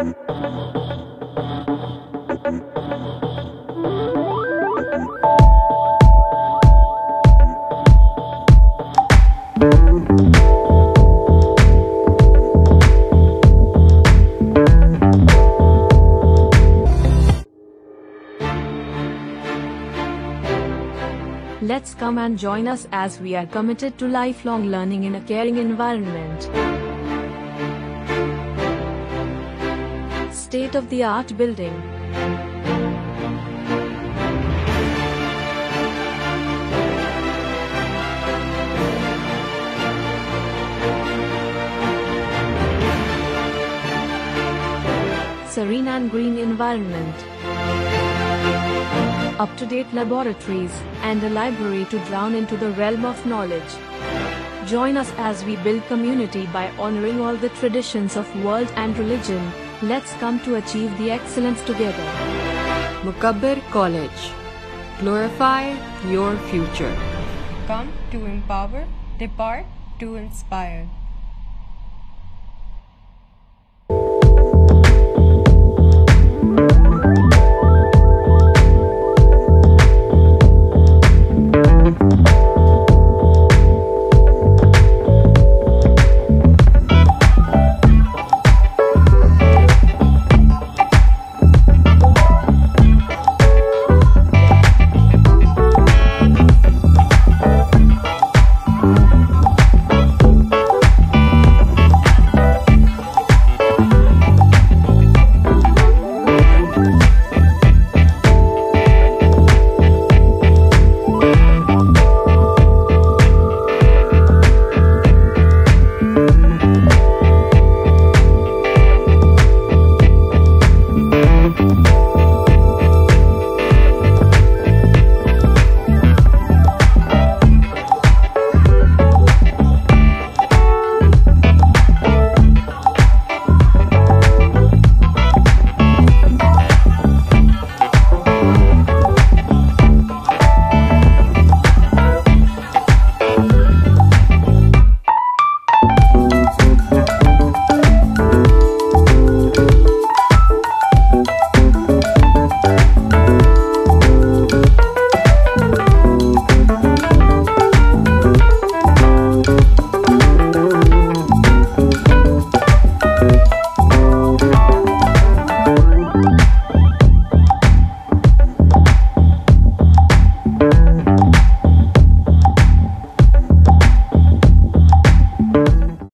Let's come and join us as we are committed to lifelong learning in a caring environment. State-of-the-art building. Serene and green environment. Up-to-date laboratories, and a library to drown into the realm of knowledge. Join us as we build community by honoring all the traditions of world and religion. Let's come to achieve the excellence together. Mukabbir College. Glorify your future. Come to empower, depart to inspire.